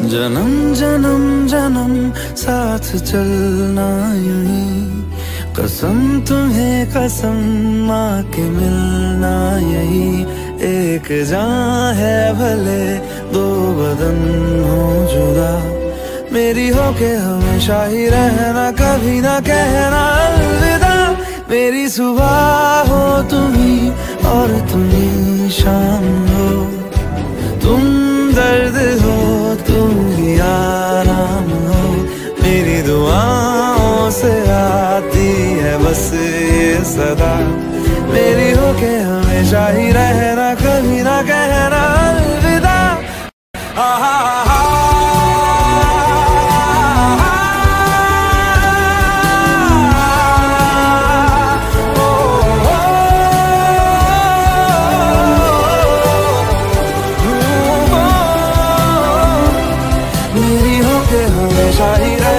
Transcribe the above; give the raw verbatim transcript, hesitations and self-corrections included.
जन्म जन्म जन्म साथ चलना यूं ही, कसम तुम्हें कसम माँ के मिलना यही। एक जान है भले दो बदन हो जुदा, मेरी हो के हमेशा ही रहना, कभी ना कहना अलविदा। मेरी सुबह हो तुम्ही और तुम्ही शाम हो, तुम दर्द हो तुम ही आराम हो। मेरी दुआओं से आती है बस ये सदा, मेरी हो के हमेशा ही रहना, कभी ना कहना अलविदा। हा हा हा हमेशा ही